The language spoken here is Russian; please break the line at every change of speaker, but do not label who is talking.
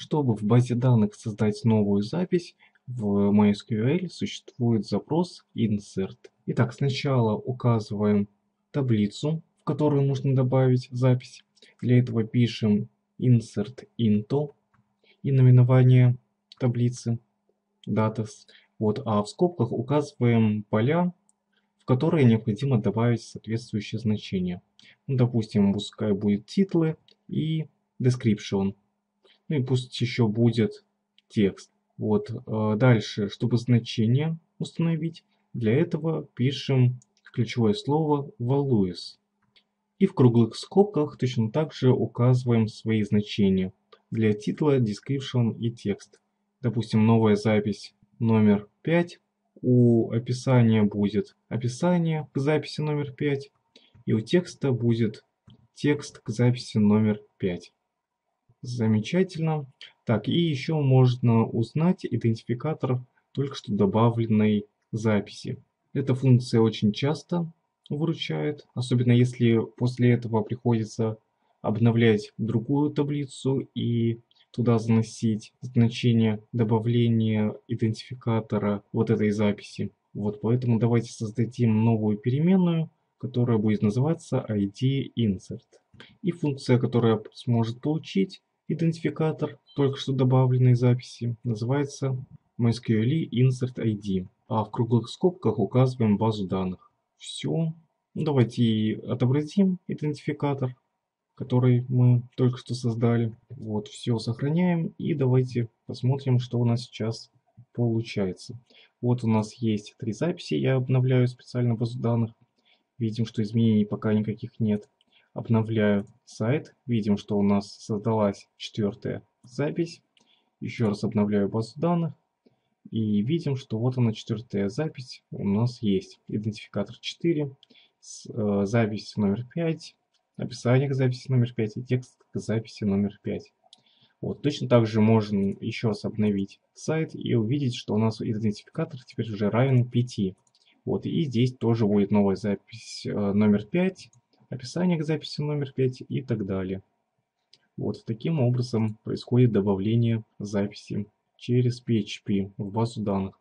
Чтобы в базе данных создать новую запись, в MySQL существует запрос insert. Итак, сначала указываем таблицу, в которую нужно добавить запись. Для этого пишем insert into и наименование таблицы datas. Вот, а в скобках указываем поля, в которые необходимо добавить соответствующее значение. Ну, допустим, пускай будет титлы и description. Ну и пусть еще будет текст. Вот, дальше, чтобы значение установить, для этого пишем ключевое слово values. И в круглых скобках точно так же указываем свои значения для титла, description и текст. Допустим, новая запись номер 5. У описания будет описание к записи номер 5. И у текста будет текст к записи номер 5. Замечательно. Так, и еще можно узнать идентификатор только что добавленной записи. Эта функция очень часто выручает, особенно если после этого приходится обновлять другую таблицу и туда заносить значение добавления идентификатора вот этой записи. Вот поэтому давайте создадим новую переменную, которая будет называться ID_insert. И функция, которая сможет получить идентификатор только что добавленной записи, называется MySQL insert ID. А в круглых скобках указываем базу данных. Все. Давайте отобразим идентификатор, который мы только что создали. Вот, все сохраняем и давайте посмотрим, что у нас сейчас получается. Вот у нас есть 3 записи, я обновляю специально базу данных. Видим, что изменений пока никаких нет. Обновляю сайт. Видим, что у нас создалась 4-я запись. Еще раз обновляю базу данных. И видим, что вот она 4-я запись у нас есть. Идентификатор 4, запись номер 5, описание к записи номер 5 и текст к записи номер 5. Вот, точно так же можно еще раз обновить сайт и увидеть, что у нас идентификатор теперь уже равен 5. Вот, и здесь тоже будет новая запись номер 5, описание к записи номер 5 и так далее. Вот таким образом происходит добавление записи через PHP в базу данных.